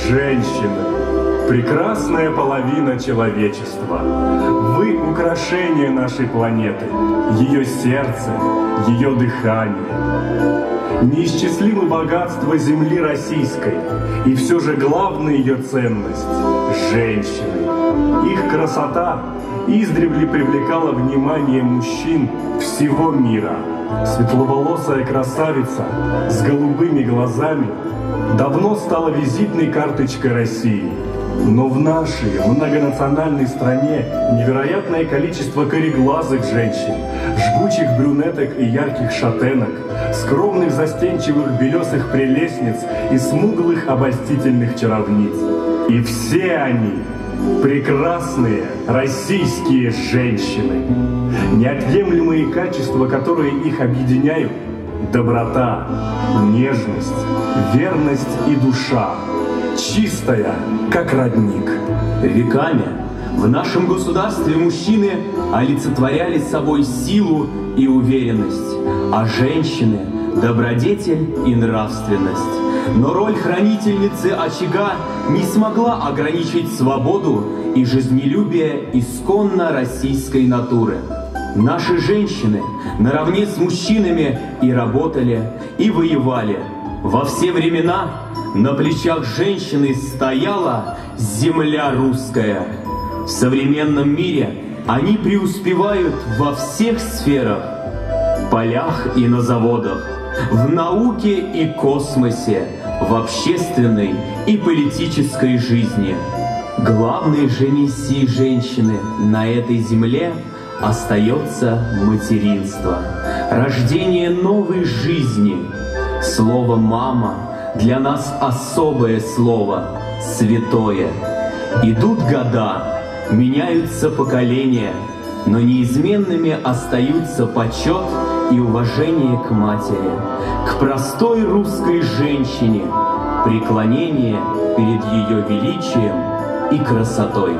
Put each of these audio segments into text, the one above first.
Женщины, прекрасная половина человечества. Вы украшение нашей планеты, ее сердце, ее дыхание. Неисчислимы богатства земли российской, и все же главная ее ценность – женщины. Их красота издревле привлекала внимание мужчин всего мира. Светловолосая красавица с голубыми глазами давно стала визитной карточкой России. Но в нашей многонациональной стране невероятное количество кореглазых женщин, жгучих брюнеток и ярких шатенок, скромных застенчивых белесых прелестниц и смуглых обольстительных чаровниц. И все они прекрасные российские женщины. Неотъемлемые качества, которые их объединяют – доброта, нежность, верность и душа, чистая, как родник. Веками в нашем государстве мужчины олицетворяли собой силу и уверенность, а женщины – добродетель и нравственность. Но роль хранительницы очага не смогла ограничить свободу и жизнелюбие исконно российской натуры. Наши женщины наравне с мужчинами и работали, и воевали. Во все времена на плечах женщины стояла земля русская. В современном мире они преуспевают во всех сферах, в полях и на заводах, в науке и космосе, в общественной и политической жизни. Главной же миссией женщины на этой земле остается материнство, рождение новой жизни. Слово «мама» для нас особое слово, святое. Идут года, меняются поколения, но неизменными остаются почет и уважение к матери, к простой русской женщине, преклонение перед ее величием и красотой.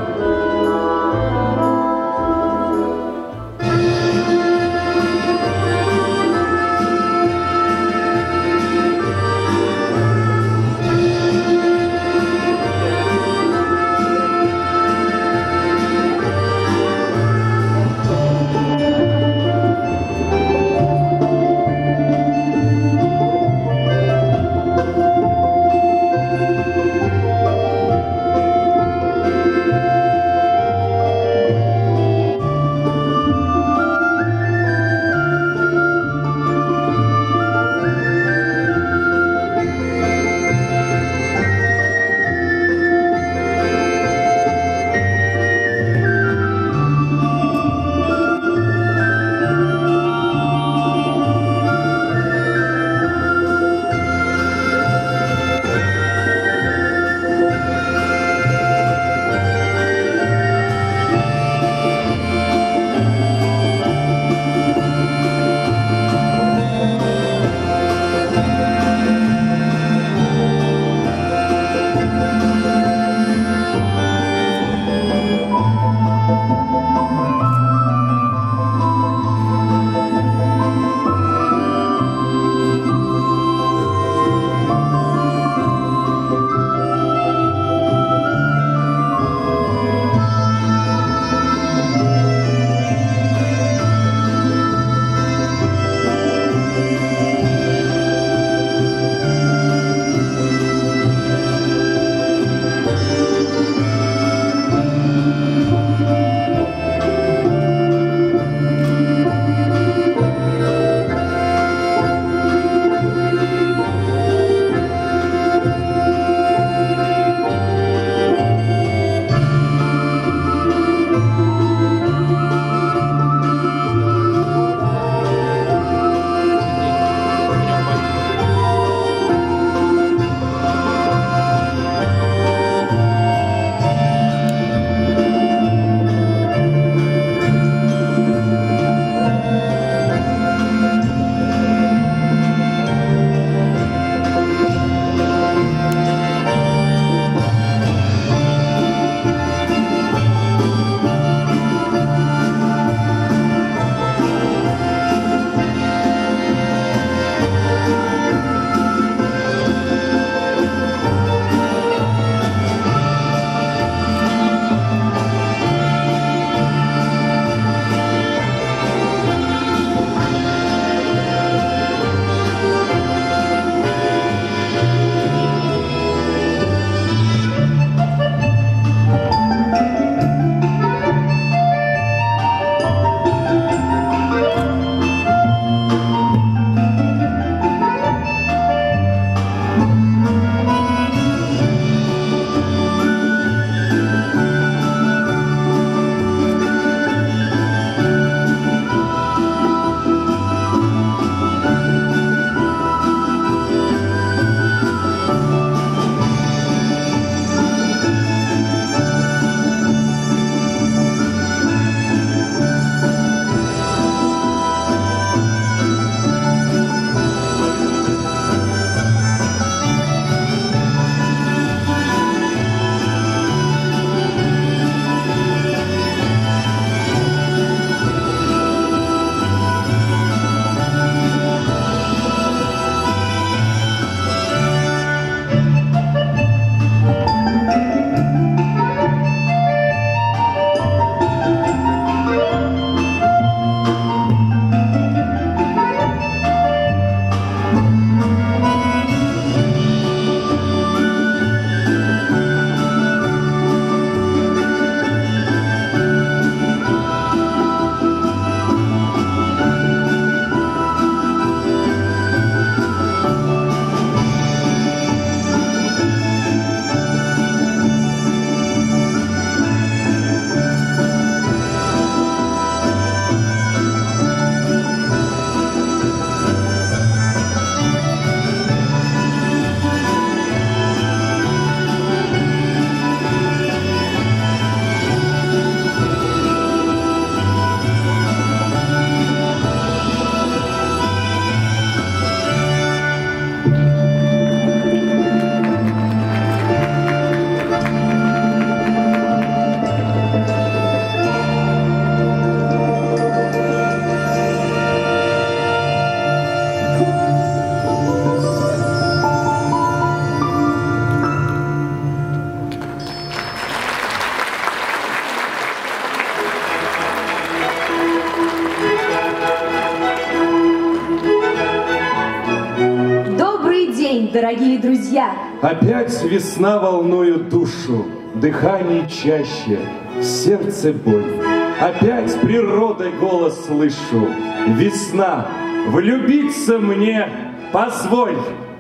друзья! Опять весна волнует душу, дыхание чаще, в сердце боль. Опять природой голос слышу. Весна, влюбиться мне позволь.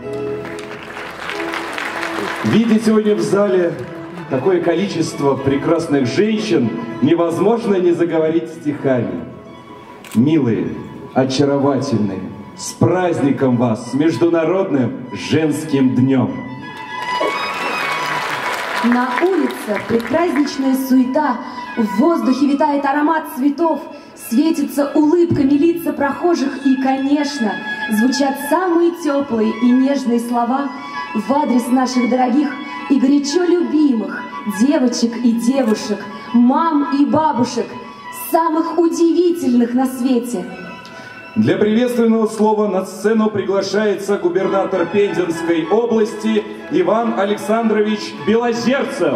Видя сегодня в зале такое количество прекрасных женщин, невозможно не заговорить стихами. Милые, очаровательные, с праздником вас, с Международным женским днем! На улице предпраздничная суета, в воздухе витает аромат цветов, светятся улыбками лица прохожих и, конечно, звучат самые теплые и нежные слова в адрес наших дорогих и горячо любимых девочек и девушек, мам и бабушек, самых удивительных на свете. Для приветственного слова на сцену приглашается губернатор Пензенской области Иван Александрович Белозерцев.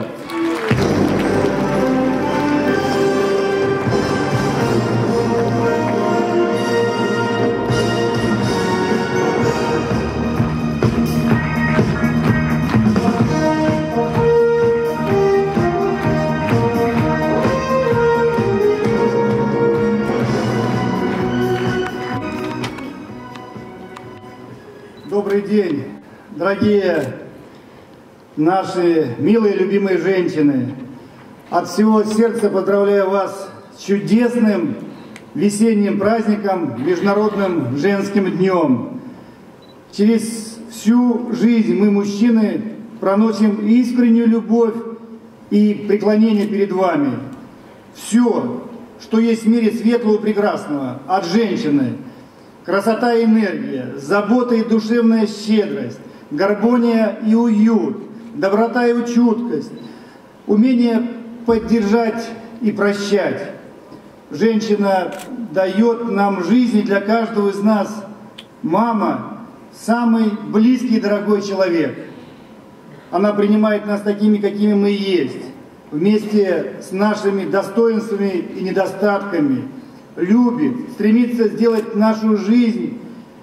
Добрый день, дорогие наши милые любимые женщины. От всего сердца поздравляю вас с чудесным весенним праздником, Международным женским днем. Через всю жизнь мы, мужчины, проносим искреннюю любовь и преклонение перед вами. Все, что есть в мире светлого и прекрасного, от женщины. Красота и энергия, забота и душевная щедрость, гармония и уют, доброта и чуткость, умение поддержать и прощать. Женщина дает нам жизнь, и для каждого из нас мама – самый близкий и дорогой человек. Она принимает нас такими, какими мы есть, вместе с нашими достоинствами и недостатками, любит, стремится сделать нашу жизнь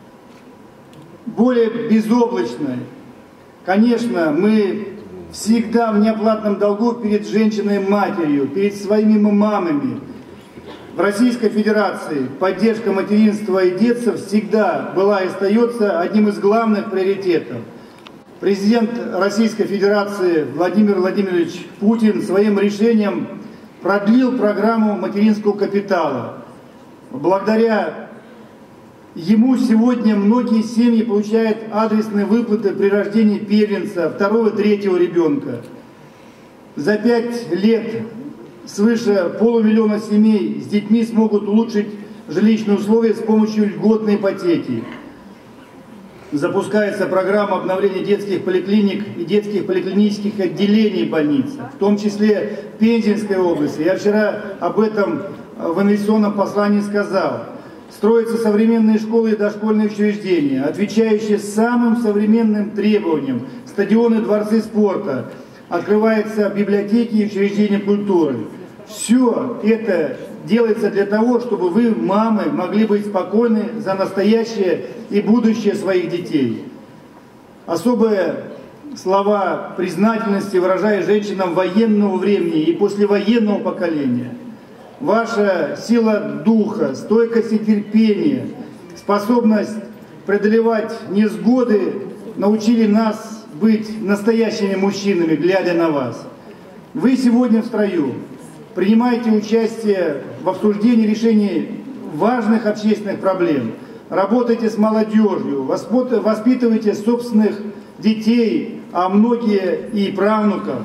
более безоблачной. Конечно, мы всегда в неоплатном долгу перед женщиной-матерью, перед своими мамами. В Российской Федерации поддержка материнства и детства всегда была и остается одним из главных приоритетов. Президент Российской Федерации Владимир Владимирович Путин своим решением продлил программу материнского капитала. Благодаря ему сегодня многие семьи получают адресные выплаты при рождении первенца, второго, третьего ребенка. За 5 лет свыше 500 000 семей с детьми смогут улучшить жилищные условия с помощью льготной ипотеки. Запускается программа обновления детских поликлиник и детских поликлинических отделений больницы, в том числе в Пензенской области. Я вчера об этом в инвестиционном послании сказал. Строятся современные школы и дошкольные учреждения, отвечающие самым современным требованиям, стадионы, дворцы спорта, открываются библиотеки и учреждения культуры. Все это делается для того, чтобы вы, мамы, могли быть спокойны за настоящее и будущее своих детей. Особые слова признательности выражаю женщинам военного времени и послевоенного поколения. Ваша сила духа, стойкость и терпение, способность преодолевать невзгоды научили нас быть настоящими мужчинами, глядя на вас. Вы сегодня в строю принимаете участие в обсуждении решений важных общественных проблем, работаете с молодежью, воспитываете собственных детей, а многие и правнуков.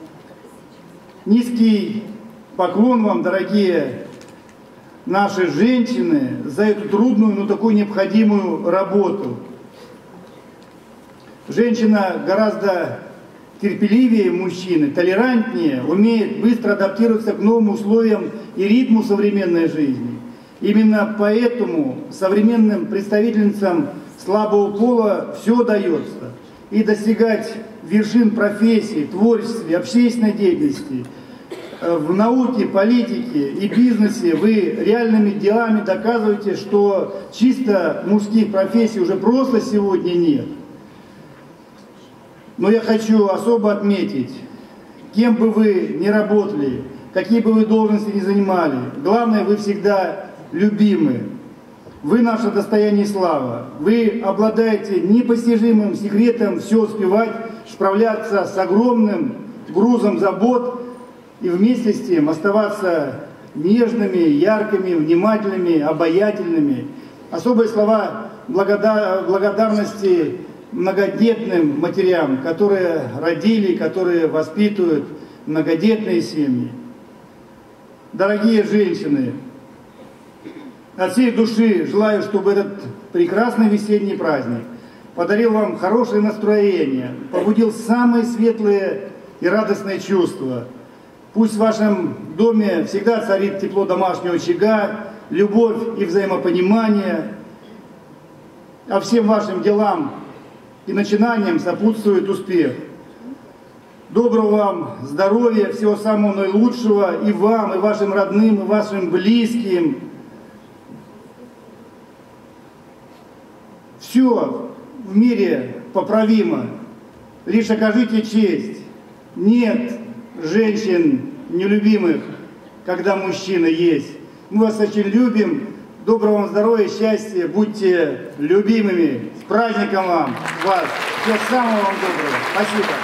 Низкий поклон вам, дорогие наши женщины, за эту трудную, но такую необходимую работу. Женщина гораздо терпеливее мужчины, толерантнее, умеет быстро адаптироваться к новым условиям и ритму современной жизни. Именно поэтому современным представительницам слабого пола все удается. И достигать вершин профессии, творчестве, общественной деятельности, в науке, политике и бизнесе вы реальными делами доказываете, что чисто мужских профессий уже просто сегодня нет. Но я хочу особо отметить, кем бы вы ни работали, какие бы вы должности ни занимали, главное, вы всегда любимы. Вы наше достояние и слава. Вы обладаете непостижимым секретом все успевать, справляться с огромным грузом забот и вместе с тем оставаться нежными, яркими, внимательными, обаятельными. Особые слова благодарности многодетным матерям, которые родили, которые воспитывают многодетные семьи. Дорогие женщины, от всей души желаю, чтобы этот прекрасный весенний праздник подарил вам хорошее настроение, побудил самые светлые и радостные чувства. Пусть в вашем доме всегда царит тепло домашнего очага, любовь и взаимопонимание, а всем вашим делам и начинаниям сопутствует успех. Доброго вам здоровья, всего самого наилучшего и вам, и вашим родным, и вашим близким. Все в мире поправимо, лишь окажите честь. Нет женщин нелюбимых, когда мужчина есть. Мы вас очень любим. Доброго вам здоровья, счастья, будьте любимыми. С праздником вам, вас. Всего самого вам доброго. Спасибо.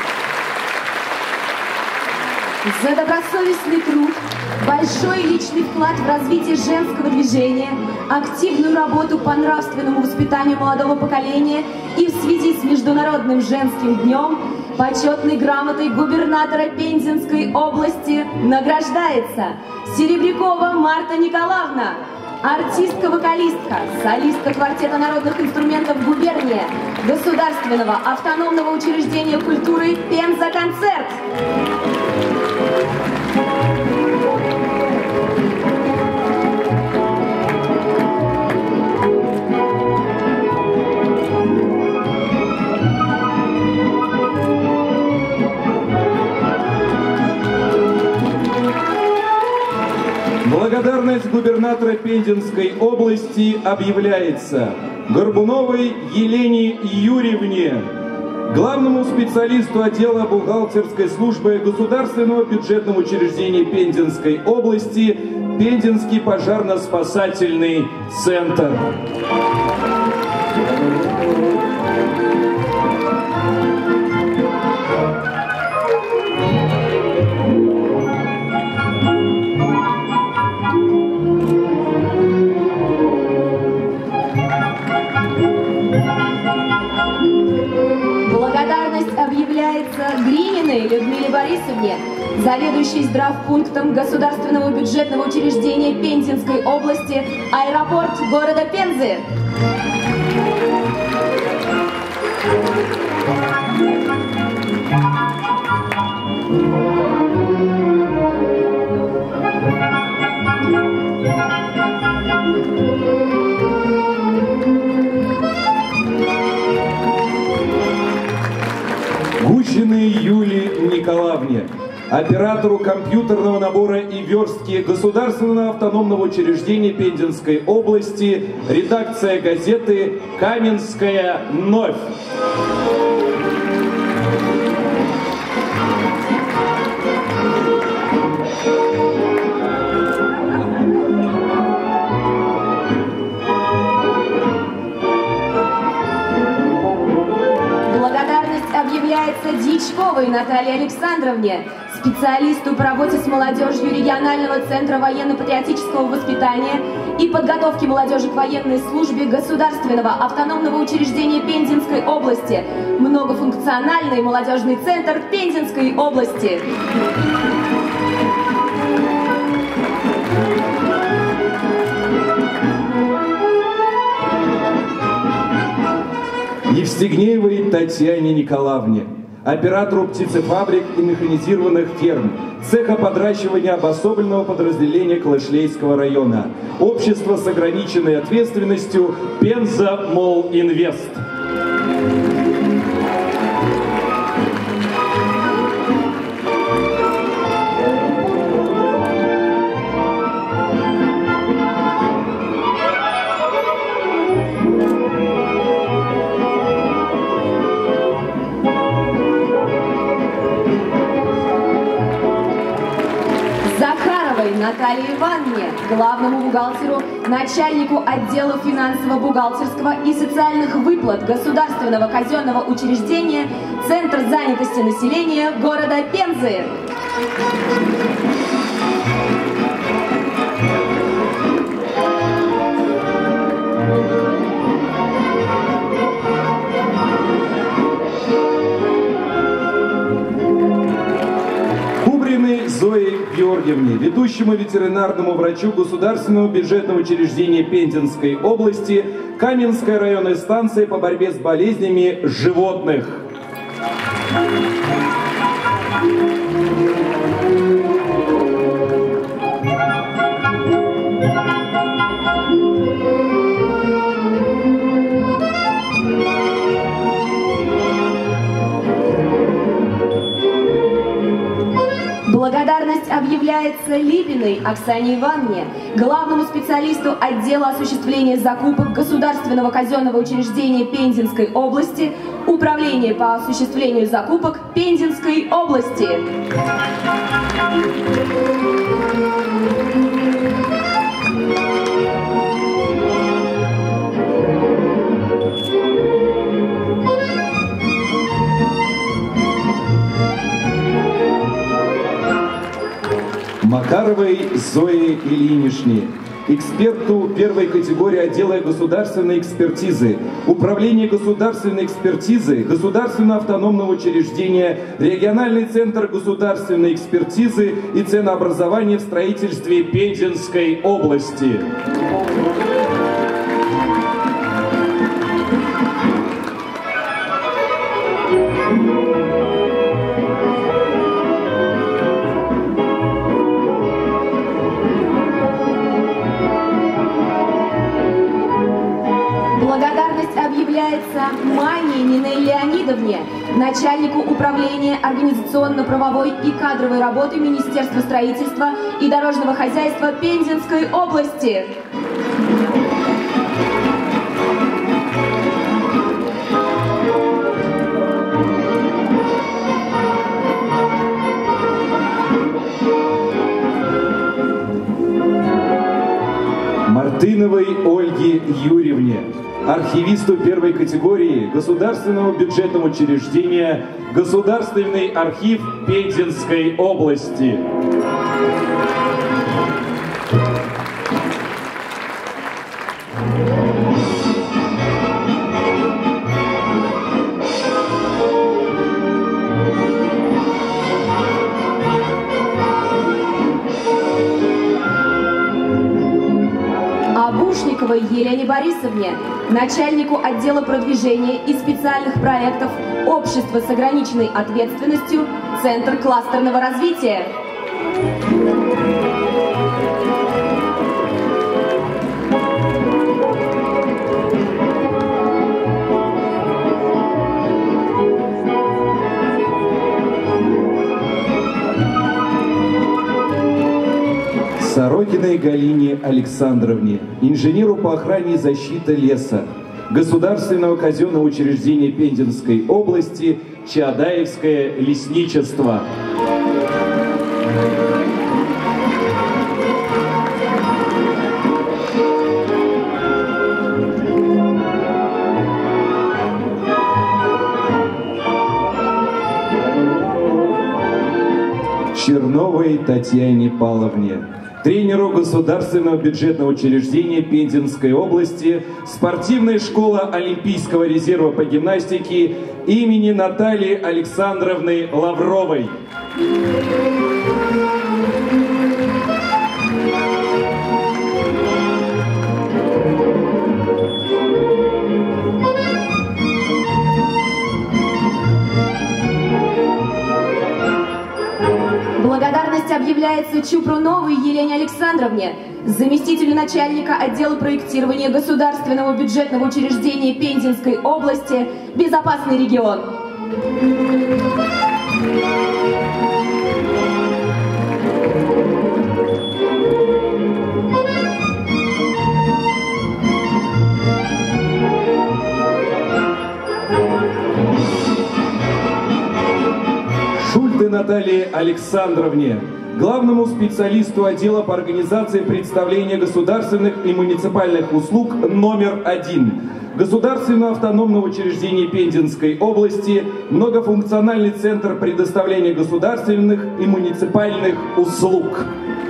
За добросовестный труд, большой личный вклад в развитие женского движения, активную работу по нравственному воспитанию молодого поколения и в связи с Международным женским днем почетной грамотой губернатора Пензенской области награждается Серебрякова Марта Николаевна, артистка-вокалистка, солистка квартета народных инструментов губерния, Государственного автономного учреждения культуры «Пенза-концерт». Благодарность губернатора Пензенской области объявляется Горбуновой Елене Юрьевне, главному специалисту отдела бухгалтерской службы Государственного бюджетного учреждения Пензенской области, Пензенский пожарно-спасательный центр. Грининой Людмиле Борисовне, заведующей здравпунктом Государственного бюджетного учреждения Пензенской области, аэропорт города Пензы. Гущиной Юлии Николаевне, оператору компьютерного набора и верстки Государственного автономного учреждения Пензенской области, редакция газеты «Каменская новь». Объявляется Дьячковой Наталье Александровне, специалисту по работе с молодежью регионального центра военно-патриотического воспитания и подготовки молодежи к военной службе Государственного автономного учреждения Пензенской области, многофункциональный молодежный центр Пензенской области. Евстигнеевой Татьяне Николаевне, оператору птицефабрик и механизированных ферм, цеха подращивания обособленного подразделения Калышлейского района, общество с ограниченной ответственностью Пенза Мол Инвест. Наталье Ивановне, главному бухгалтеру, начальнику отдела финансово-бухгалтерского и социальных выплат государственного казенного учреждения Центр занятости населения города Пензы. Зое Георгиевне, ведущему ветеринарному врачу Государственного бюджетного учреждения Пензенской области, Каменская районная станция по борьбе с болезнями животных. Благодарность объявляется Липиной Оксане Ивановне, главному специалисту отдела осуществления закупок Государственного казенного учреждения Пензенской области, Управление по осуществлению закупок Пензенской области. Макаровой Зое Ильиничне, эксперту первой категории отдела государственной экспертизы, Управление государственной экспертизы, Государственного автономного учреждения, Региональный центр государственной экспертизы и ценообразования в строительстве Пензенской области. Мане Нинель Леонидовне, начальнику управления организационно-правовой и кадровой работы Министерства строительства и дорожного хозяйства Пензенской области. Мартыновой Ольге Юрьевне, архивисту первой категории Государственного бюджетного учреждения Государственный архив Пензенской области. Елене Борисовне, начальнику отдела продвижения и специальных проектов Общества с ограниченной ответственностью, Центр кластерного развития. Сорокиной Галине Александровне, инженеру по охране и защите леса, Государственного казенного учреждения Пензенской области, Чаадаевское лесничество. Черновой Татьяне Павловне, тренеру Государственного бюджетного учреждения Пензенской области, спортивная школа Олимпийского резерва по гимнастике имени Натальи Александровны Лавровой. Благодарность объявляется Чупруновой Елене Александровне, заместителю начальника отдела проектирования Государственного бюджетного учреждения Пензенской области «Безопасный регион». Шульте Наталье Александровне, главному специалисту отдела по организации представления государственных и муниципальных услуг номер 1 Государственного автономного учреждения Пензенской области, многофункциональный центр предоставления государственных и муниципальных услуг.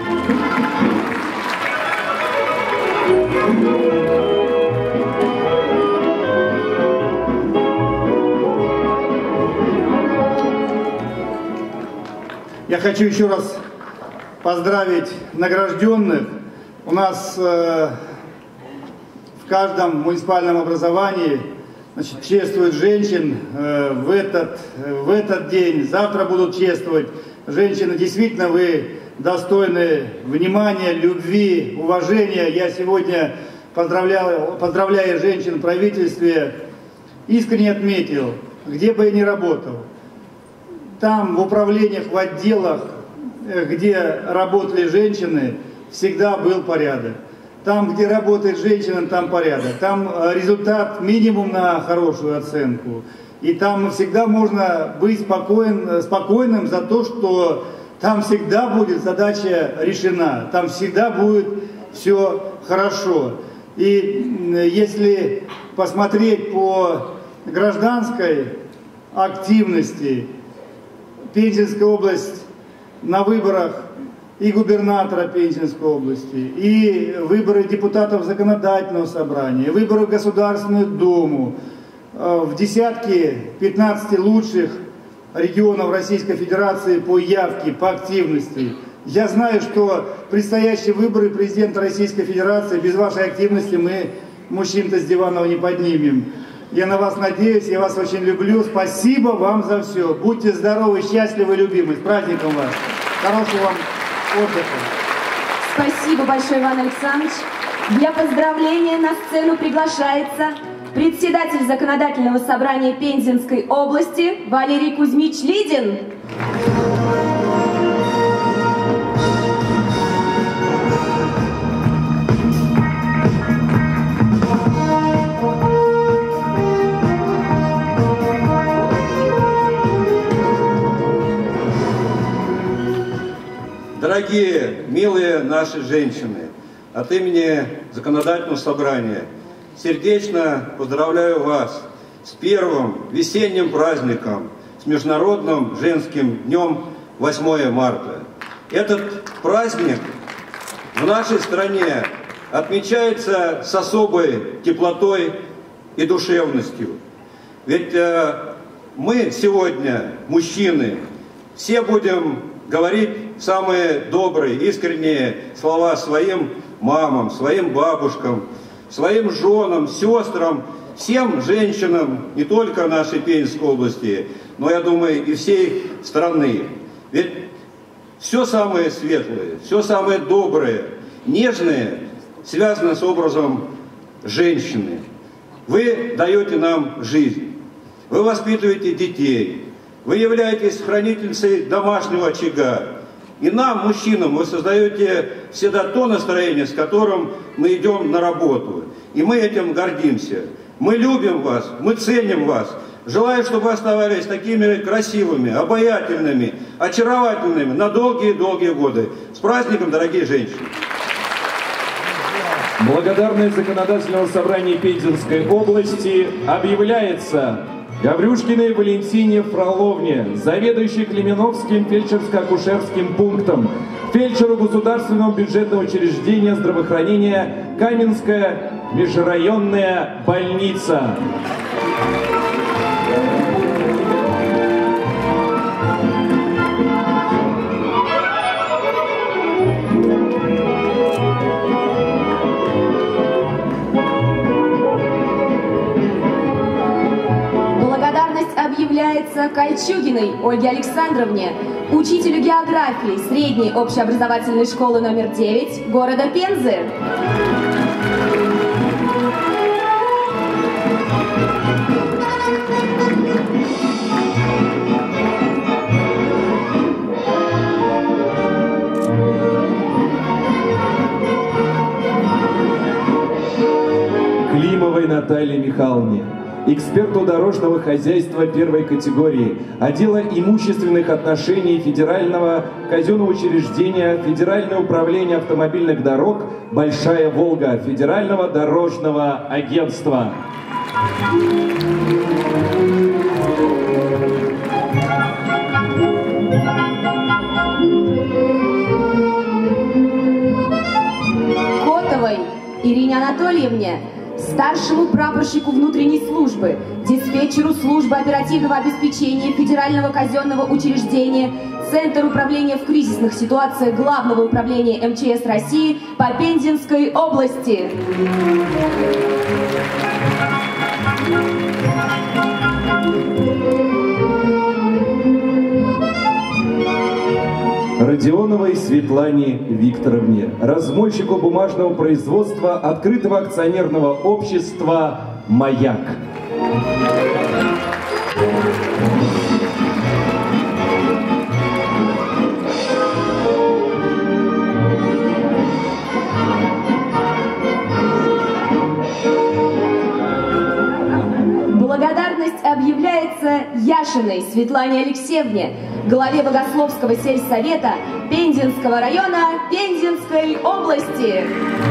Я хочу еще раз поздравить награжденных. У нас в каждом муниципальном образовании, значит, чествуют женщин в этот день, завтра будут чествовать. Женщины, действительно, вы достойны внимания, любви, уважения. Я сегодня, поздравляя женщин в правительстве, искренне отметил, где бы я ни работал, там в управлениях, в отделах, где работали женщины, всегда был порядок. Там, где работает женщина, там порядок. Там результат минимум на хорошую оценку. И там всегда можно быть спокойным за то, что там всегда будет задача решена. Там всегда будет все хорошо. И если посмотреть по гражданской активности, Пензенская область на выборах и губернатора Пензенской области, и выборы депутатов законодательного собрания, и выборы в Государственную Думу, в десятке 15 лучших регионов Российской Федерации по явке, по активности. Я знаю, что предстоящие выборы президента Российской Федерации без вашей активности мы мужчин-то с диванов не поднимем. Я на вас надеюсь, я вас очень люблю. Спасибо вам за все. Будьте здоровы, счастливы, любимы. С праздником вас. Хорошего вам отдыха. Спасибо большое, Иван Александрович. Для поздравления на сцену приглашается председатель Законодательного собрания Пензенской области Валерий Кузьмич Лидин. Дорогие, милые наши женщины, от имени Законодательного собрания сердечно поздравляю вас с первым весенним праздником, с Международным женским днем 8 марта. Этот праздник в нашей стране отмечается с особой теплотой и душевностью. Ведь мы сегодня, мужчины, все будем говорить самые добрые, искренние слова своим мамам, своим бабушкам, своим женам, сестрам, всем женщинам не только нашей Пензенской области, но, я думаю, и всей страны. Ведь все самое светлое, все самое доброе, нежное связано с образом женщины. Вы даете нам жизнь, вы воспитываете детей, вы являетесь хранительницей домашнего очага. И нам, мужчинам, вы создаете всегда то настроение, с которым мы идем на работу. И мы этим гордимся. Мы любим вас, мы ценим вас. Желаю, чтобы вы оставались такими красивыми, обаятельными, очаровательными на долгие-долгие годы. С праздником, дорогие женщины! Благодарность Законодательного собрания Пензенской области объявляется Гаврюшкиной Валентине Фроловне, заведующей Клименовским фельдшерско-акушерским пунктом, фельдшеру Государственного бюджетного учреждения здравоохранения Каменская межрайонная больница. Объявляется Кольчугиной Ольге Александровне, учителю географии средней общеобразовательной школы номер 9 города Пензы. Климовой Наталье Михайловне, эксперту дорожного хозяйства первой категории, отдела имущественных отношений Федерального казенного учреждения Федеральное управление автомобильных дорог «Большая Волга» Федерального дорожного агентства. Котовой Ирине Анатольевне, старшему прапорщику внутренней службы, диспетчеру службы оперативного обеспечения Федерального казенного учреждения, Центр управления в кризисных ситуациях Главного управления МЧС России по Пензенской области. Родионовой Светлане Викторовне, размольщику бумажного производства открытого акционерного общества «Маяк». Благодарность объявляется Яшиной Светлане Алексеевне, главе Богословского сельсовета Пензенского района Пензенской области.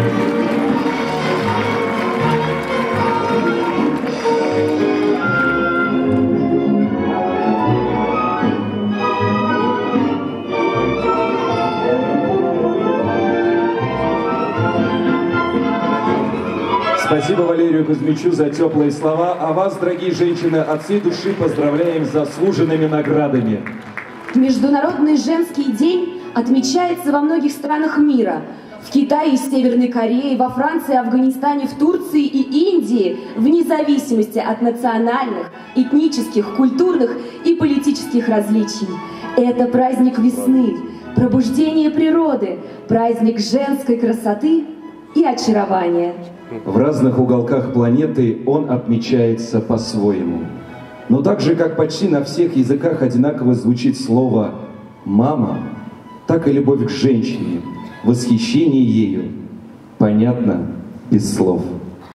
Спасибо Валерию Кузьмичу за теплые слова. А вас, дорогие женщины, от всей души поздравляем с заслуженными наградами. Международный женский день отмечается во многих странах мира. В Китае и Северной Корее, во Франции, Афганистане, в Турции и Индии, вне зависимости от национальных, этнических, культурных и политических различий. Это праздник весны, пробуждение природы, праздник женской красоты и очарования. В разных уголках планеты он отмечается по-своему. Но так же, как почти на всех языках одинаково звучит слово «мама», так и любовь к женщине, восхищение ею, понятно без слов.